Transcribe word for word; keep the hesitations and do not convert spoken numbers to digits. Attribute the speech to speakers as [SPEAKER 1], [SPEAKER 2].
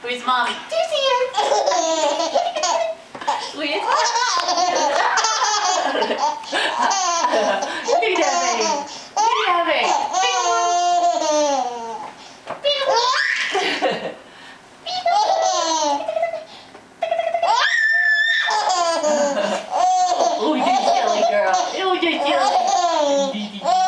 [SPEAKER 1] Where's mommy? There's here. Where's mommy? Look at that baby. Look at that baby. Oh, you're silly girl. Oh, you're silly.